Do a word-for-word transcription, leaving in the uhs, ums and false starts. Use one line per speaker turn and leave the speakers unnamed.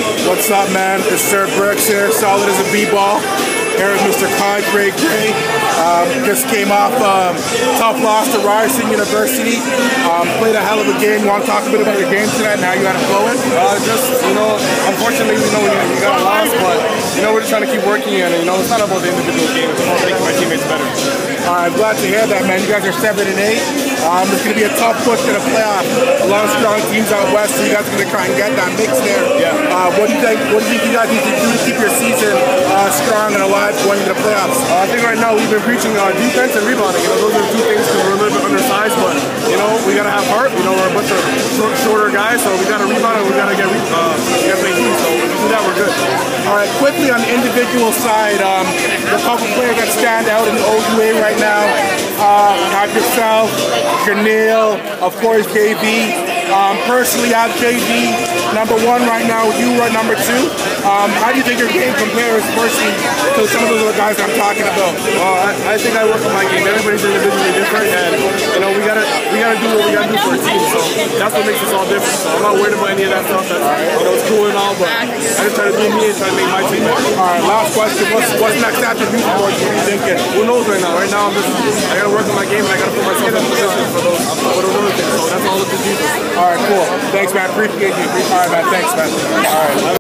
What's up, man? It's Sir Brooks here, solid as a b-ball. Here with Mister Kai Gray Gray. Um, just came off um, tough loss to Ryerson University. Um, played a hell of a game. You want to talk a bit about your game tonight and how you had it flowing?
Uh, just, you know, unfortunately, you know, we, we got a loss, but, you know, we're just trying to keep working, and, you know, it's not about the individual game. It's about making my teammates better.
All right, I'm glad to hear that, man. You guys are seven and eight. Um, it's going to be a tough push to the playoff. A lot of strong teams out west, so you guys are going to try and get that mix there.
Yeah.
Uh, what do you think? What do you think you guys need to do to keep your season uh, strong and alive going into the playoffs?
Uh, I think right now we've been preaching uh, defense and rebounding. You know, those are the two things because we're a little bit undersized, but you know, we got to have heart. You know, we're a bunch of short, shorter guys, so we got to rebound and we got to get uh, we got to play team. So if we do that, we're good.
All right, quickly on the individual side, um, the couple players that stand out in the O U A right now. Uh, have yourself, Janelle, of course J V. Um, personally, I have J V number one right now. You are number two. Um, how do you think your game compares personally to some of those other guys I'm talking about?
Well, I, I think I work on my game. Everybody's individually different, and you know we gotta we gotta do what we gotta do for a team. So that's what makes us all different. So I'm not worried about any of that stuff. That's, you know, it's cool and all, but I just try to do me and try to make my team better.
All right, last question. What's what's next after you boys? What are you thinking?
Who knows right now? Right now, I'm just I gotta work on my game and I gotta put myself in position for those for those other things. So that's all up to Jesus.
All right, cool. Thanks, man. Appreciate you. All right, man. Thanks, man. All right.